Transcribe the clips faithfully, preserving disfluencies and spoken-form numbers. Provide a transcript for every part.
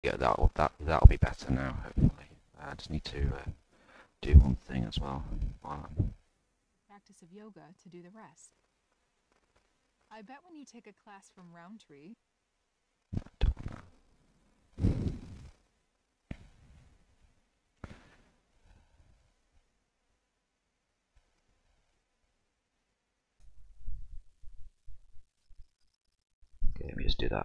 Yeah, that'll that that'll be better now. Hopefully, I just need to uh, do one thing as well. While I'm... Practice of yoga to do the rest. I bet when you take a class from Roundtree. No, I don't want that. Okay, let me just do that.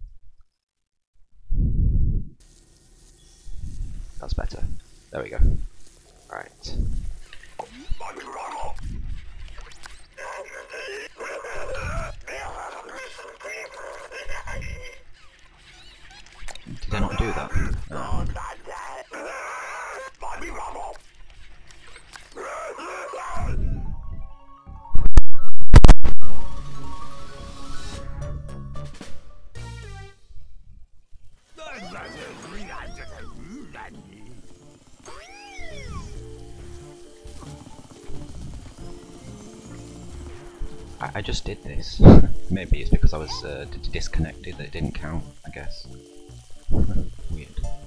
That's better. There we go. Alright. Did I not do that? No. I, I just did this. Maybe it's because I was uh, disconnected that it didn't count, I guess. Weird.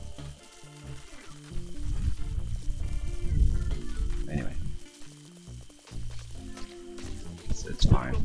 Anyway. It's, it's fine.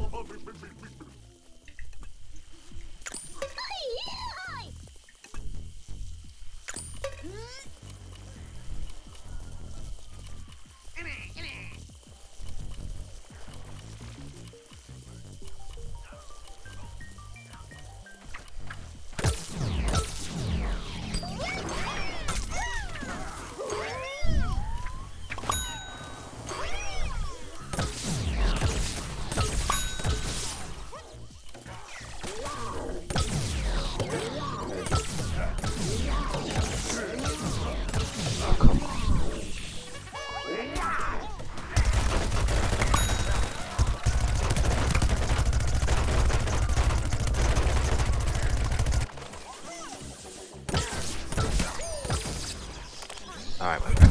Alright, well.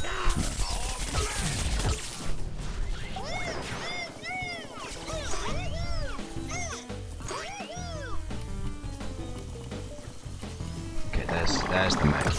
Okay, there's there's the map.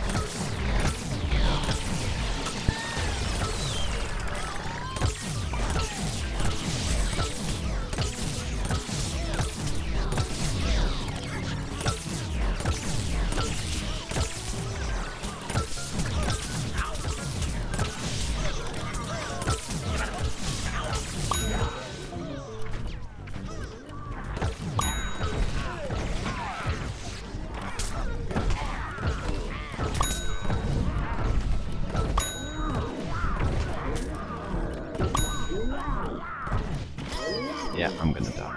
Yeah, I'm gonna die.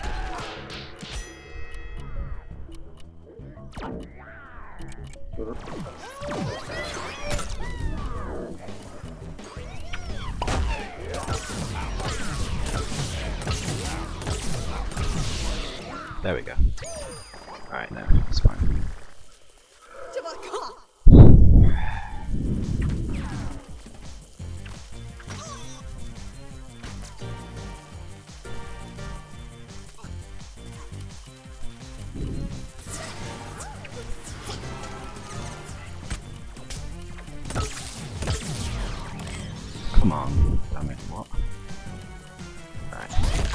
There we go. Alright, no, it's fine. Come on, damn it, what? Right.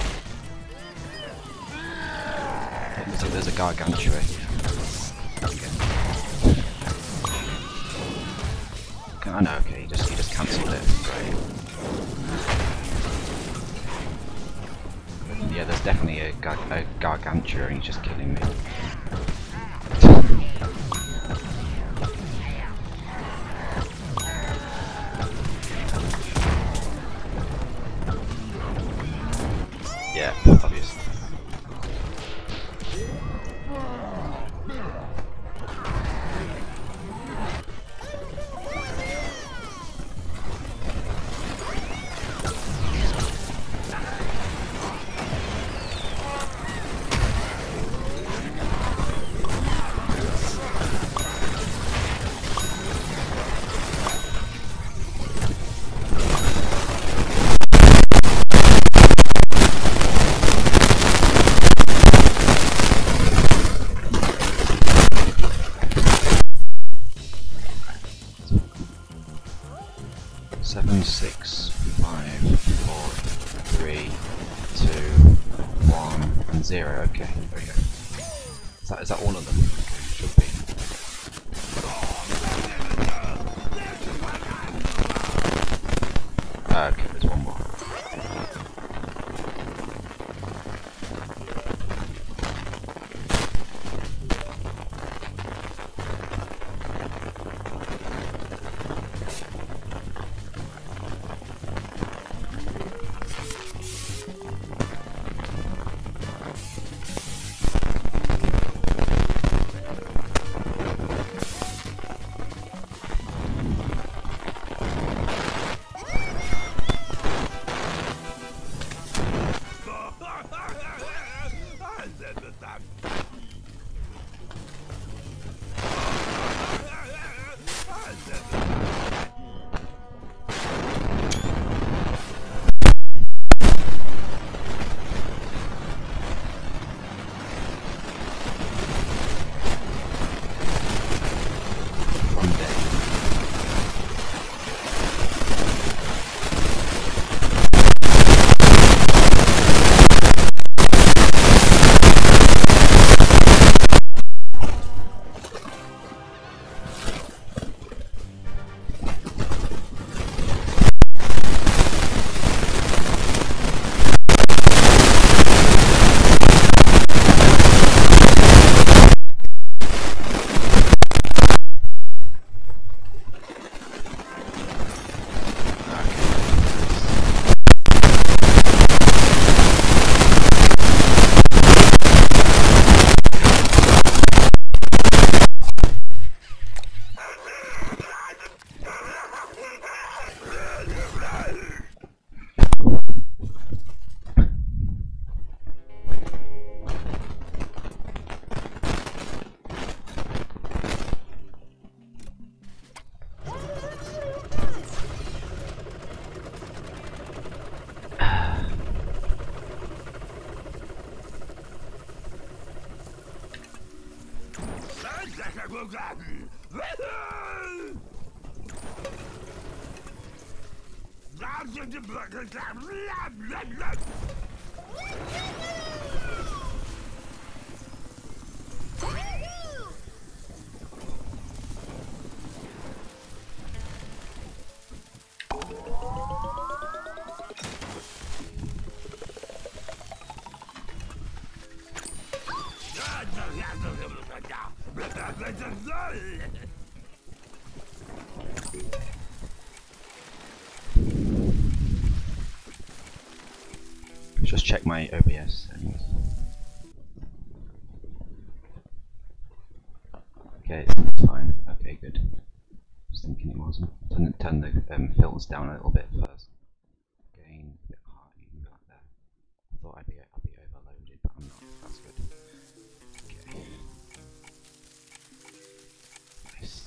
There's a, there's a Gargantua here. Okay. Oh no, okay, he just, he just cancelled it. Right. Yeah, there's definitely a, gar a Gargantua and he's just killing me. Yeah, obviously. Seven, six, five, four, three, two, one, and zero. Okay, there we go. Is that, is that all of them? Okay, should be. Ah, okay, there's one more. Just check my O B S settings. Okay, it's fine. Okay, good. I was thinking it wasn't. Turn, turn the um, filters down a little bit first. Gain a bit high, you can go like that. I thought I'd be, I'd be overloaded, but I'm not. That's good. Okay. Nice.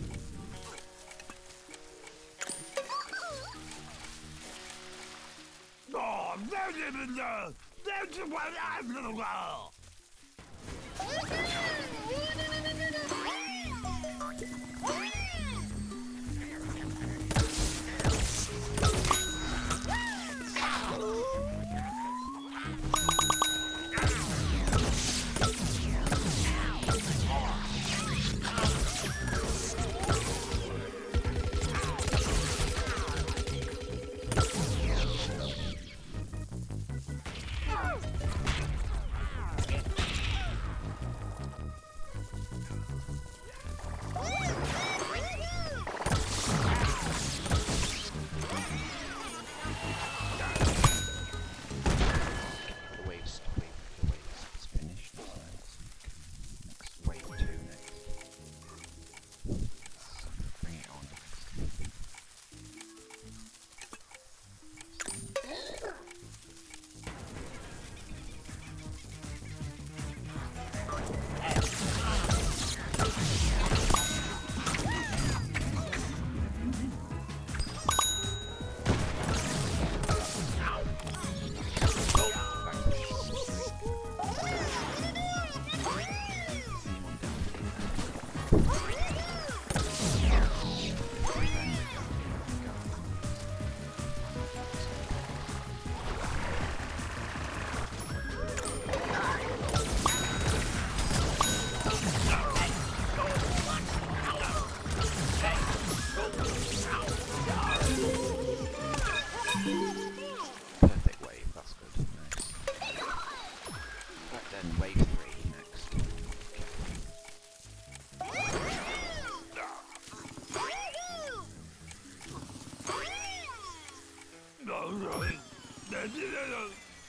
Oh, there's him there! There's the one I'm little girl!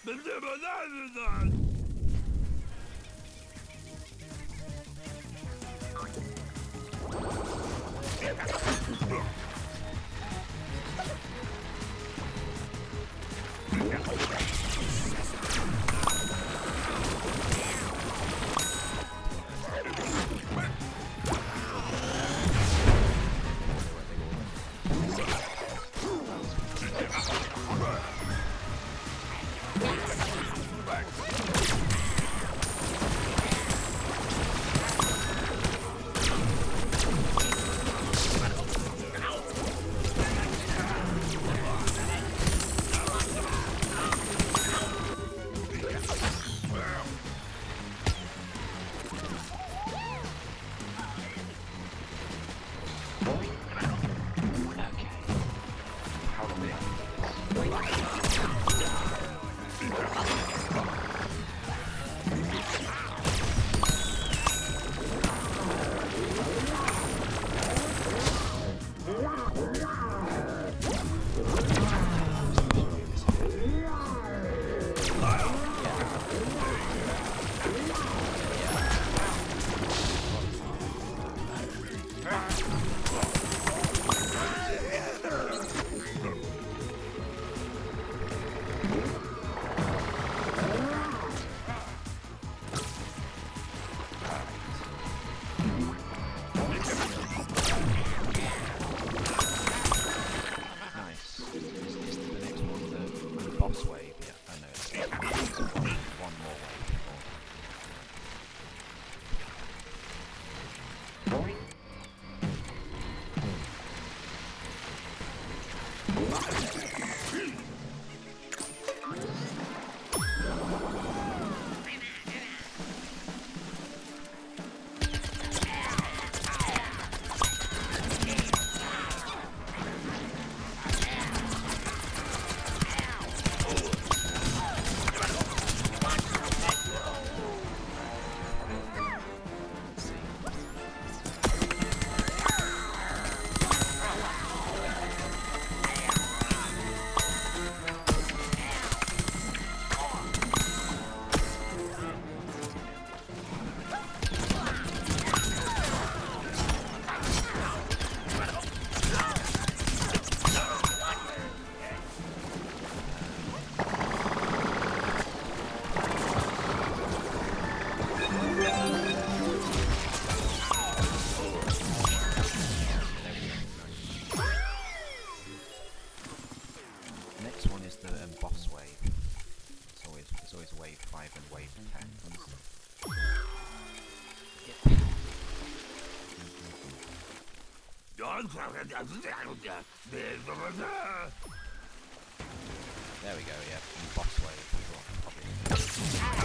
There we go, yeah, and boss wave as well,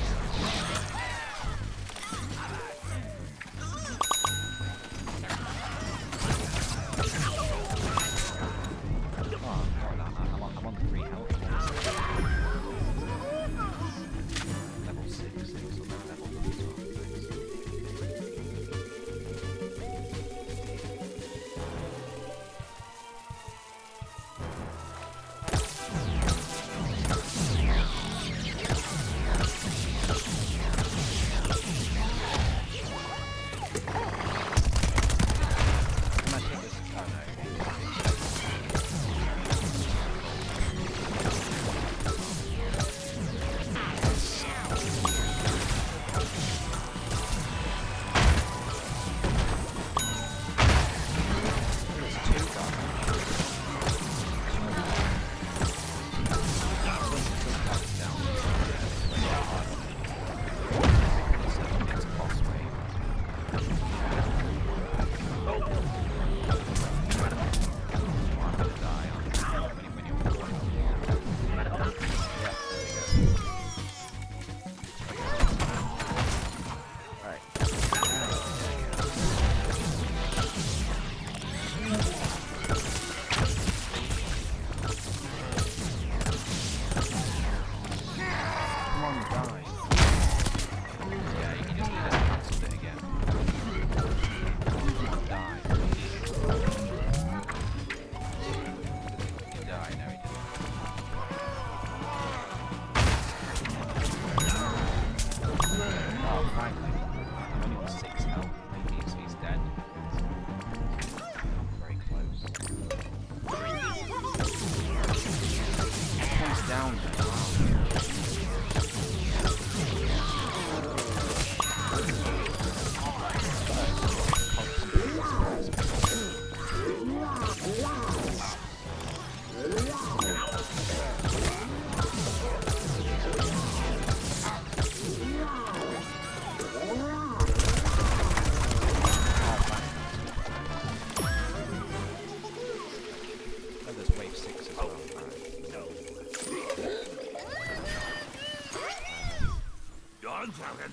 oh, I'm on, I'm on three health. Level six, six on that level as well.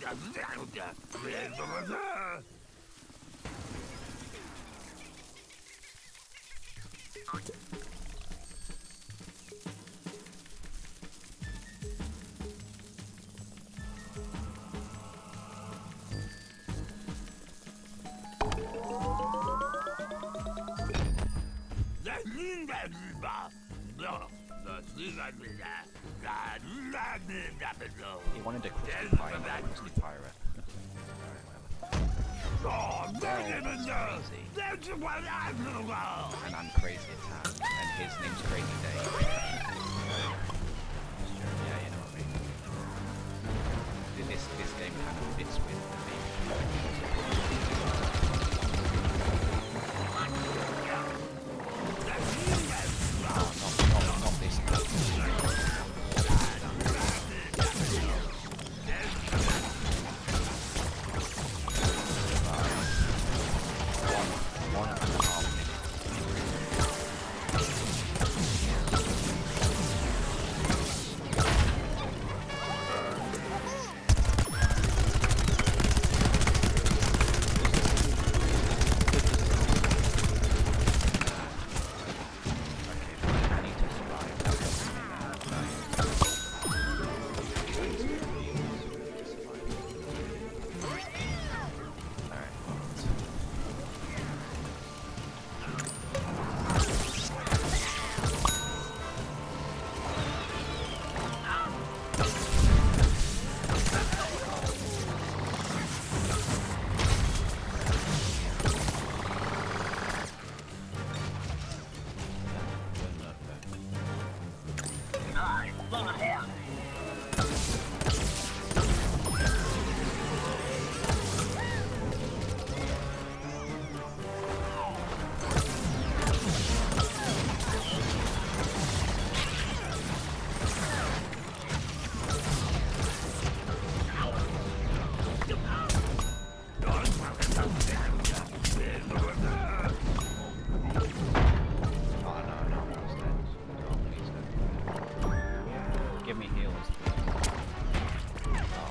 He wanted a crystal pirate, not a crystal pirate. Well, crazy. And I'm crazy attack, and his name's Crazy Dave. Yeah, you know what I mean. This this game kind of fits with the theme. Oh, not, not, not this. One, one and a half minutes. Give me heals, please. Oh.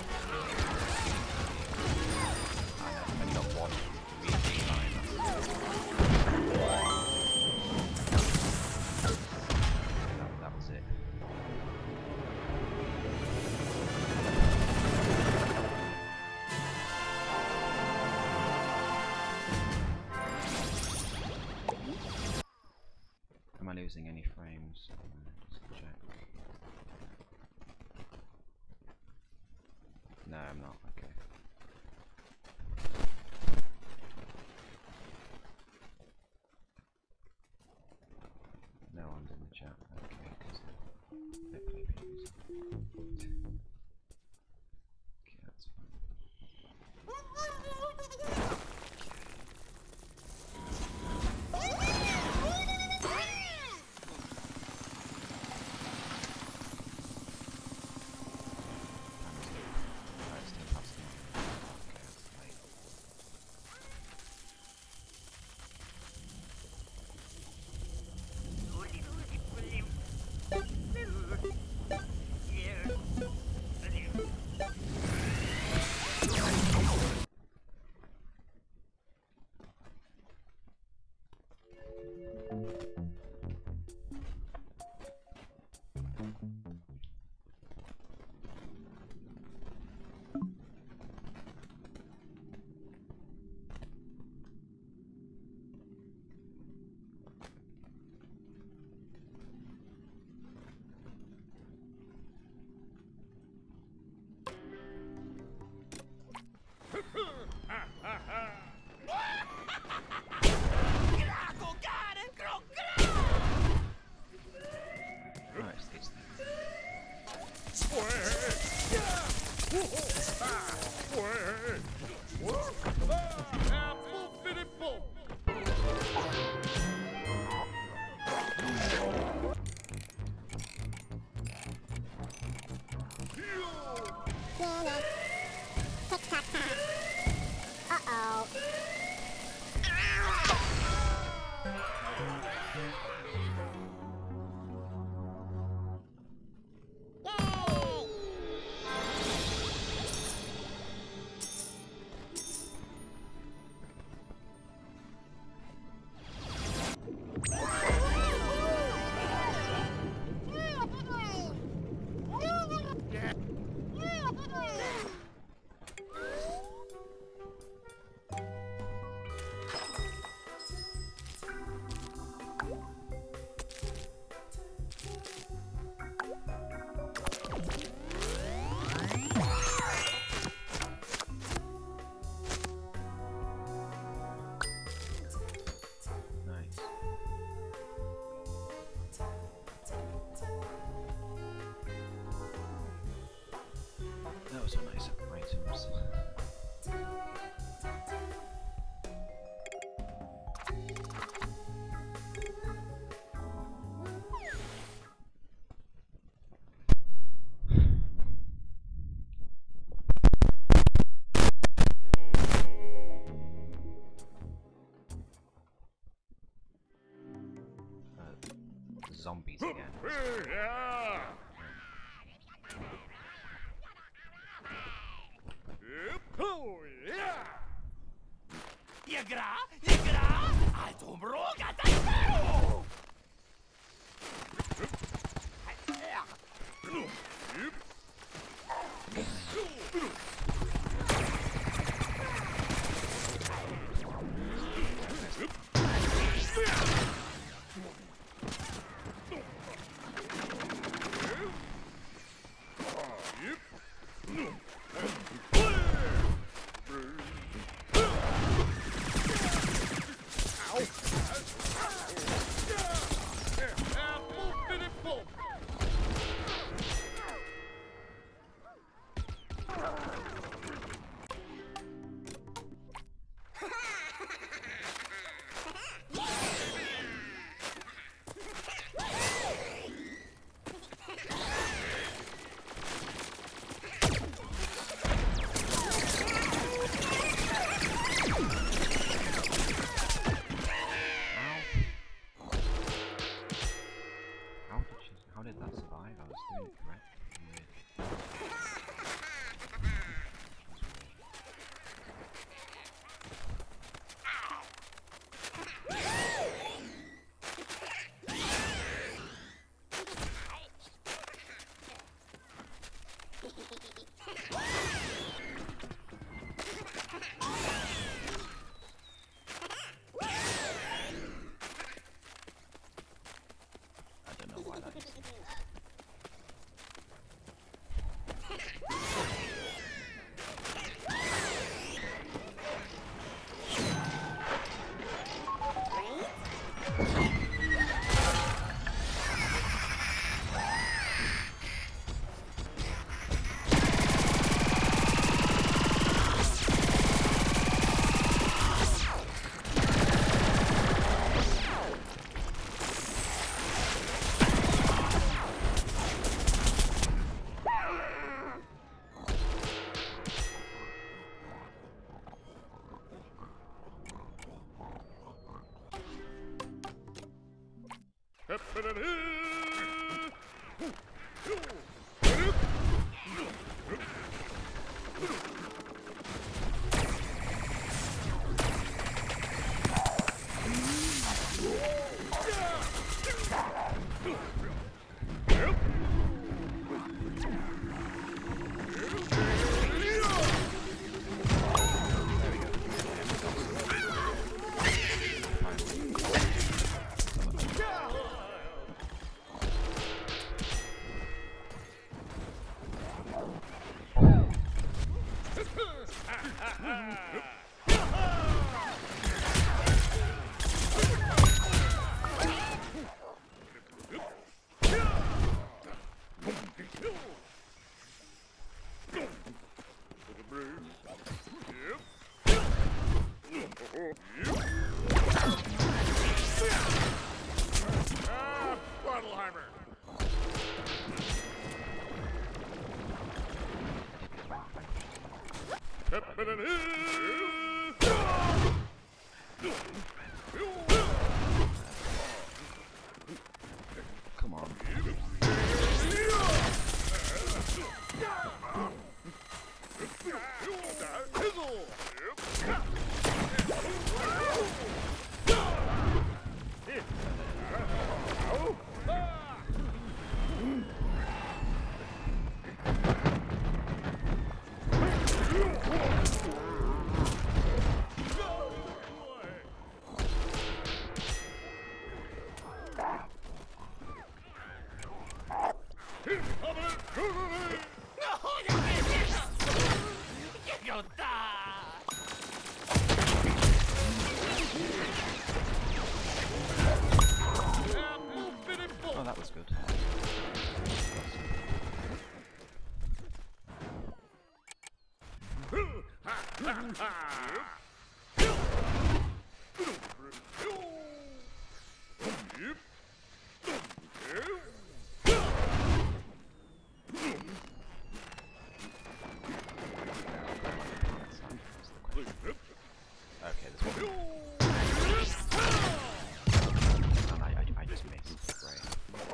I know, I've only got one V G line. That, that was it. Am I losing any frames? Uh, just check. No, I'm not. Okay. No one's in the chat. Okay, because they play music. Okay, that's fine. Alright, step up. zombies again. Je gra, je gra, a to mroga tajperu! How did she? How did that survive? I was doing it correct. I don't know why that is. Come on. Oh, that was good. Okay, this one. And I, I, I just missed. Great.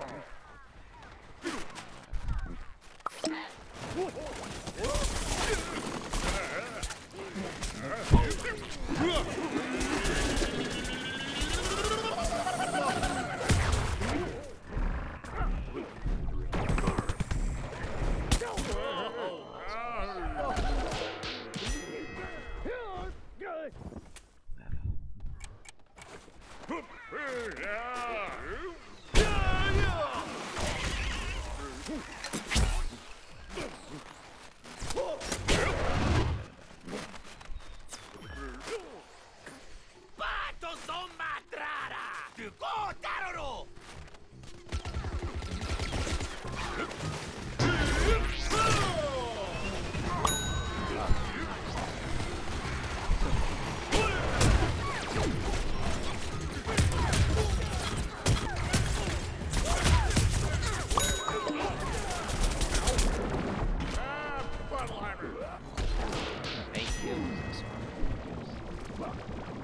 Eight kills this one.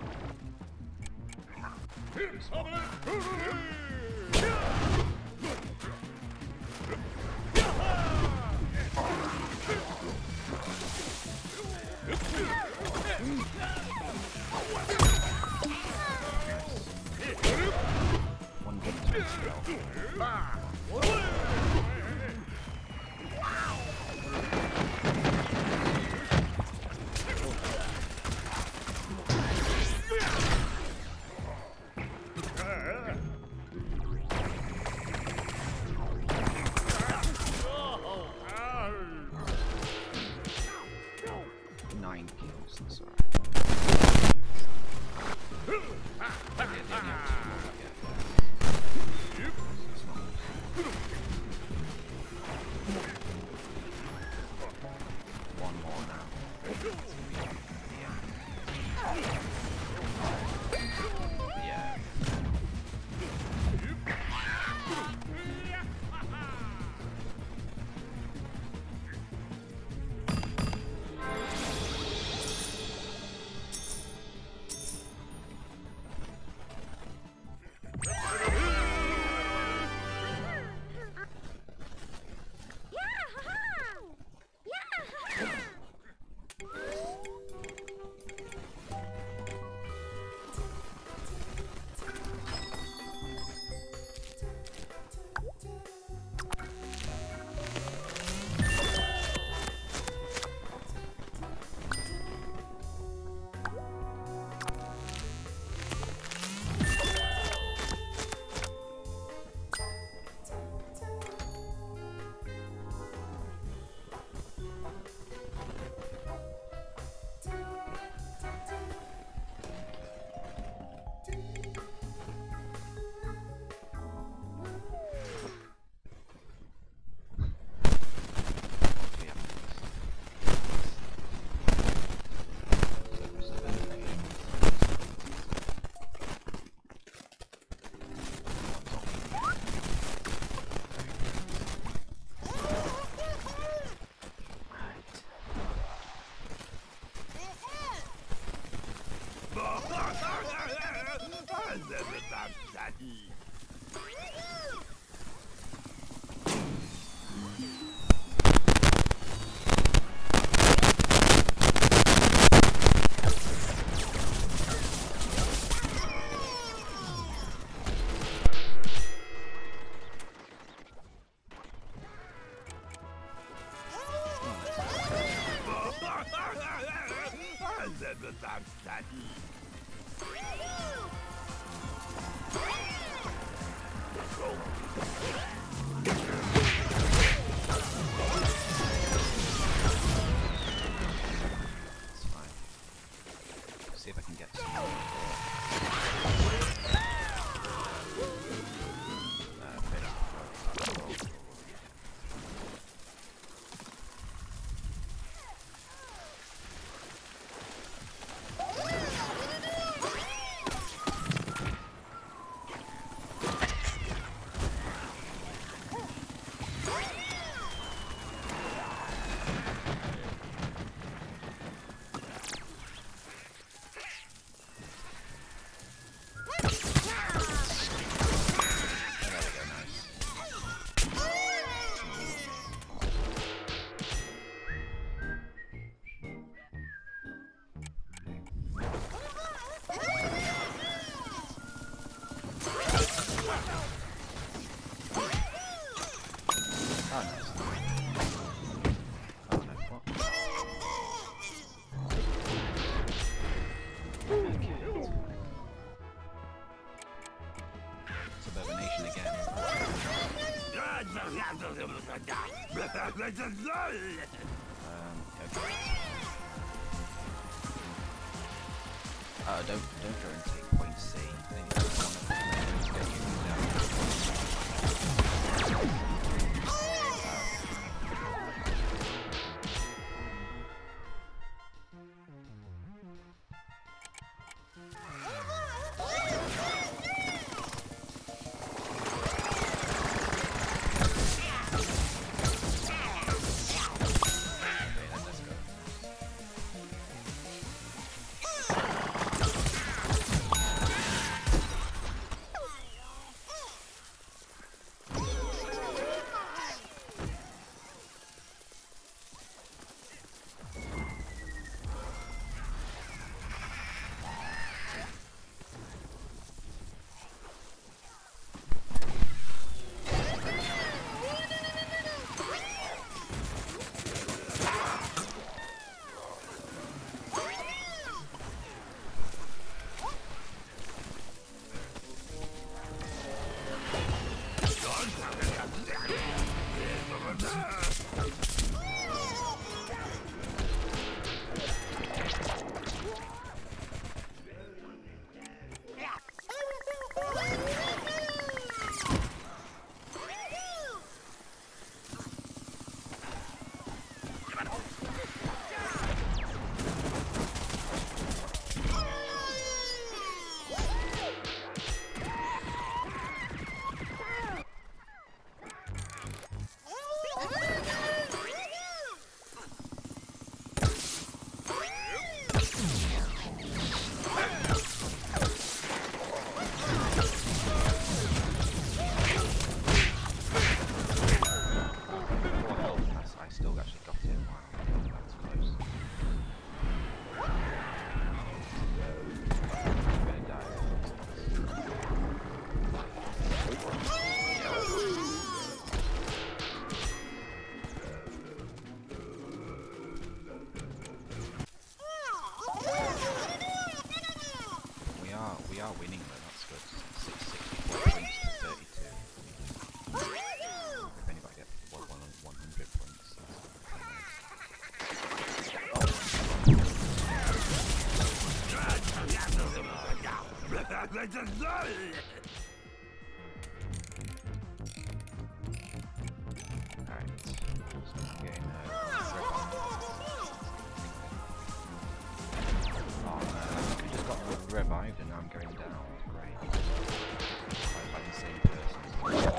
One good to Nine kills, that's alright. Yeah, they only have two more to get there. It's not one more now. Yeah. Yeah. See if I can get some more. Uh, bit of okay. Uh, don't don't go and take point C. I think it's one of the get you revived and now I'm going down. Great. I'm like the same person.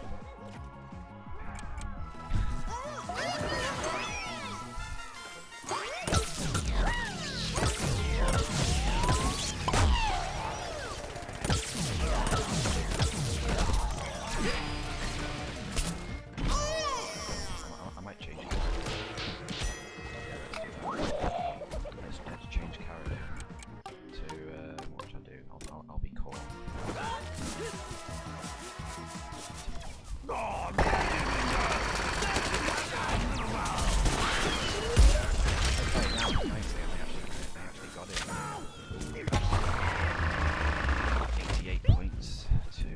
I might change it. Let's, let's change character. To uh, what should I do? I'll, I'll, I'll be cool. Okay, now nice, they actually, they actually got it. eighty-eight points to.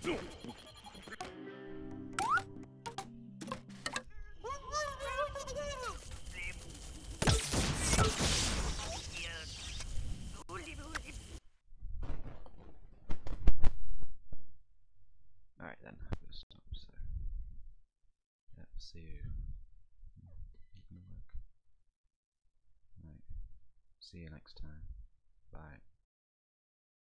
Alright then, I'm gonna stop, so yeah, see you. Not gonna work. Right. See you next time. Bye.